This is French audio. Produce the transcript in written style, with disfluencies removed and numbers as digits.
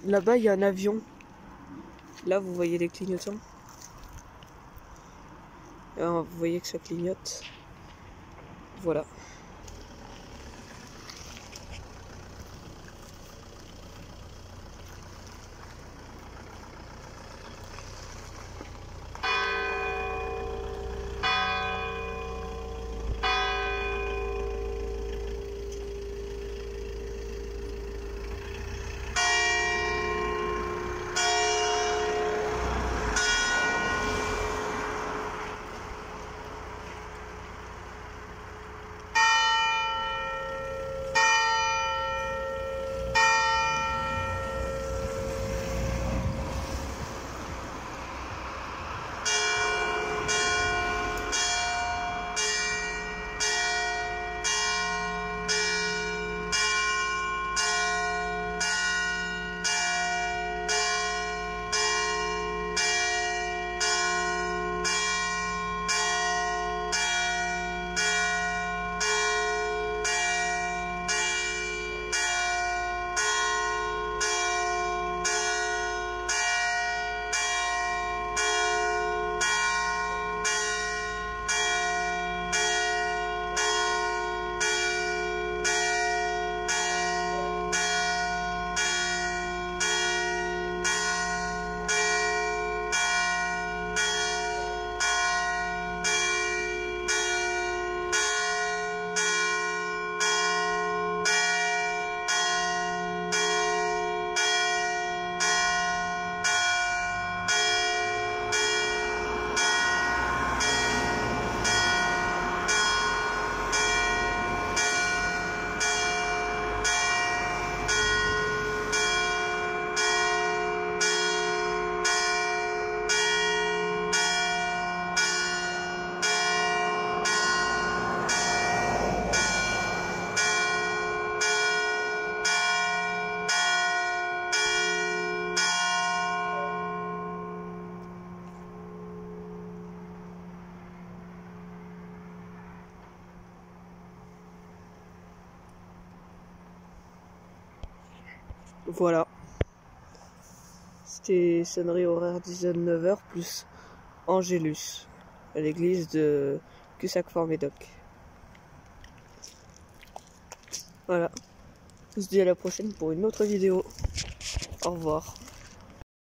Là-bas, il y a un avion. Là, vous voyez les clignotants. Vous voyez que ça clignote. Voilà. Voilà. C'était sonnerie horaire 19h plus Angélus, à l'église de Cussac-Fort-Médoc. Voilà. On se dit à la prochaine pour une autre vidéo. Au revoir.